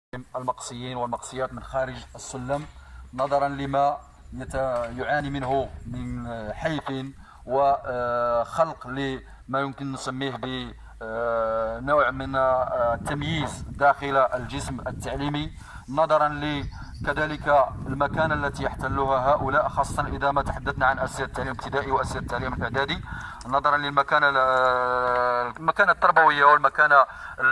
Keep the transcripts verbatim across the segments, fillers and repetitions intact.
المقصيين والمقصيات من خارج السلم، نظرا لما يعاني منه من حيف وخلق لما يمكن نسميه بنوع من التمييز داخل الجسم التعليمي، نظرا ل كذلك المكانة التي يحتلها هؤلاء، خاصة إذا ما تحدثنا عن أسير التعليم الابتدائي وأسير التعليم الإعدادي، نظرا للمكانة المكانة التربوية والمكانة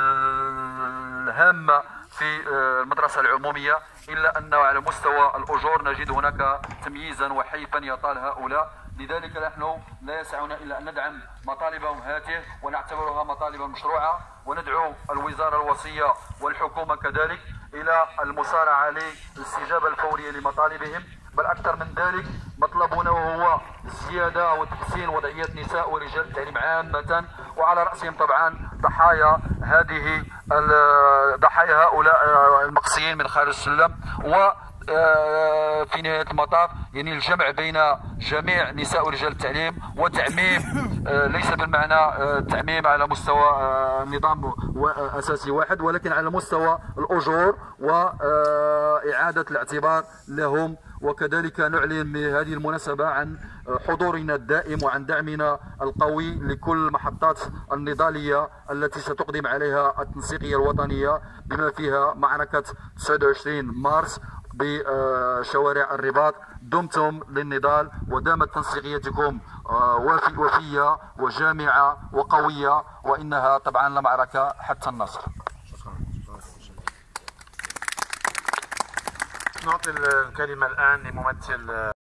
الهامة في المدرسة العمومية، إلا أنه على مستوى الأجور نجد هناك تمييزا وحيفا يطال هؤلاء. لذلك نحن لا يسعنا إلا أن ندعم مطالبهم هذه ونعتبرها مطالبا مشروعة، وندعو الوزارة الوصية والحكومة كذلك إلى المسارعة للاستجابة الفورية لمطالبهم، بل أكثر من ذلك مطلبنا وهو زيادة وتحسين وضعية نساء ورجال التعليم عامة، وعلى رأسهم طبعا ضحايا هذه ضحايا هؤلاء المقصيين من خارج السلم. و في نهاية المطاف يعني الجمع بين جميع نساء ورجال التعليم وتعميم، ليس بالمعنى التعميم على مستوى نظام أساسي واحد، ولكن على مستوى الأجور وإعادة الاعتبار لهم. وكذلك نعلن بهذه المناسبة عن حضورنا الدائم وعن دعمنا القوي لكل المحطات النضالية التي ستقدم عليها التنسيقية الوطنية، بما فيها معركة تسعة وعشرين مارس بشوارع الرباط. دمتم للنضال ودامت تنسيقيتكم وفية وجامعة وقوية، وإنها طبعا لمعركة حتى النصر. نعطي الكلمة الآن لممثل